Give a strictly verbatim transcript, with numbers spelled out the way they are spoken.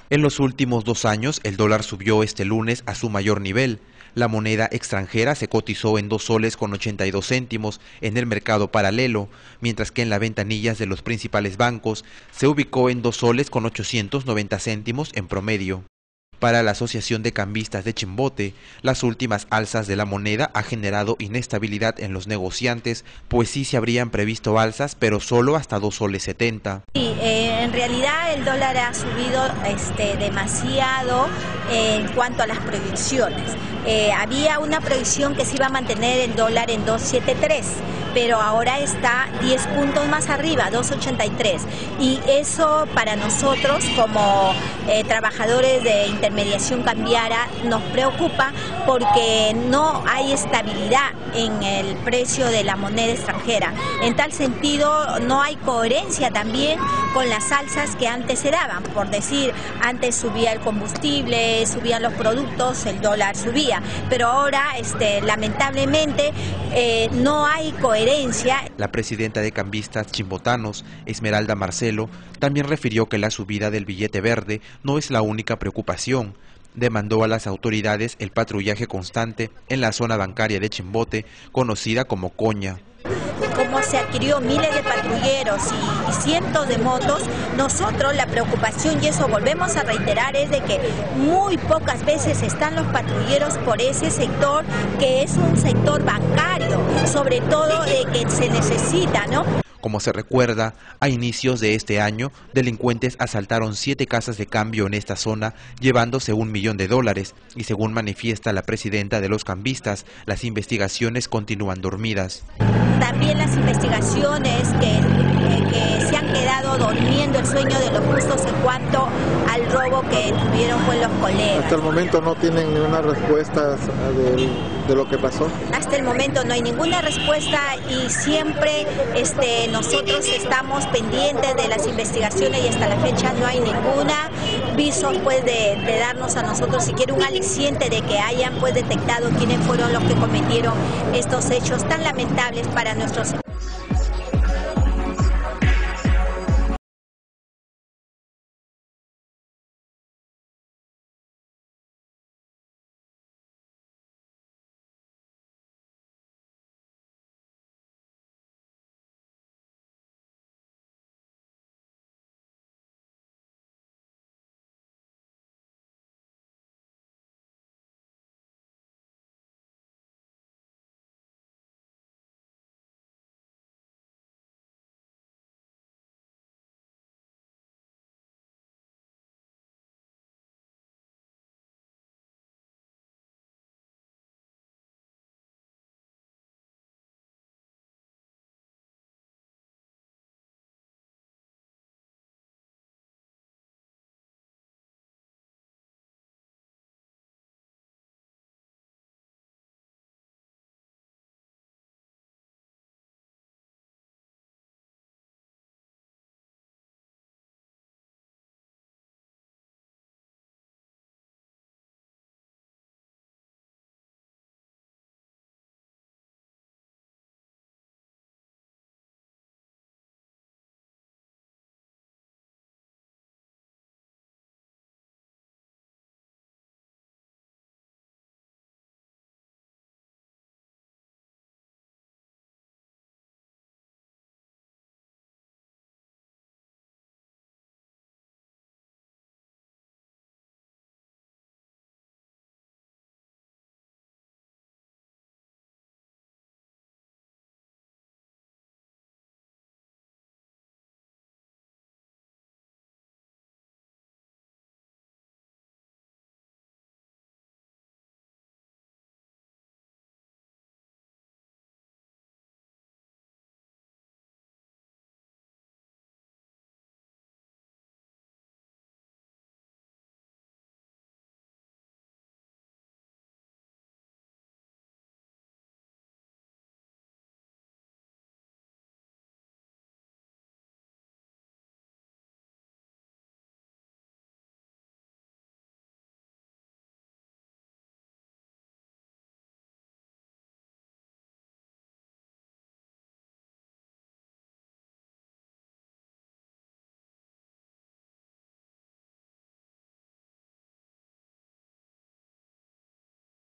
En los últimos dos años, el dólar subió este lunes a su mayor nivel. La moneda extranjera se cotizó en dos soles con ochenta y dos céntimos en el mercado paralelo, mientras que en las ventanillas de los principales bancos se ubicó en dos soles con ochocientos noventa céntimos en promedio. Para la Asociación de Cambistas de Chimbote, las últimas alzas de la moneda ha generado inestabilidad en los negociantes, pues sí se habrían previsto alzas, pero solo hasta dos soles setenta. Sí, eh, en realidad el dólar ha subido este, demasiado eh, en cuanto a las proyecciones. Eh, había una proyección que se iba a mantener el dólar en dos setenta y tres, pero ahora está diez puntos más arriba, dos ochenta y tres. Y eso para nosotros como eh, trabajadores de intermediación cambiaria nos preocupa porque no hay estabilidad en el precio de la moneda extranjera. En tal sentido no hay coherencia también con las alzas que antes se daban. Por decir, antes subía el combustible, subían los productos, el dólar subía, pero ahora este, lamentablemente eh, no hay coherencia. La presidenta de Cambistas Chimbotanos, Esmeralda Marcelo, también refirió que la subida del billete verde no es la única preocupación. Demandó a las autoridades el patrullaje constante en la zona bancaria de Chimbote, conocida como Coña. Como se adquirió miles de patrulleros y, y cientos de motos, nosotros la preocupación, y eso volvemos a reiterar, es de que muy pocas veces están los patrulleros por ese sector, que es un sector bancario, sobre todo de que se necesita, ¿no? Como se recuerda, a inicios de este año, delincuentes asaltaron siete casas de cambio en esta zona, llevándose un millón de dólares, y según manifiesta la presidenta de los cambistas, las investigaciones continúan dormidas. También las investigaciones que, eh, que se han quedado durmiendo el sueño de los justos en cuanto al robo que tuvieron con los colegas. Hasta el momento no tienen ninguna respuesta de, de lo que pasó. Hasta el momento no hay ninguna respuesta y siempre este, nosotros estamos pendientes de las investigaciones y hasta la fecha no hay ninguna viso pues, de, de darnos a nosotros siquiera un aliciente de que hayan pues, detectado quiénes fueron los que cometieron estos hechos tan lamentables para nuestros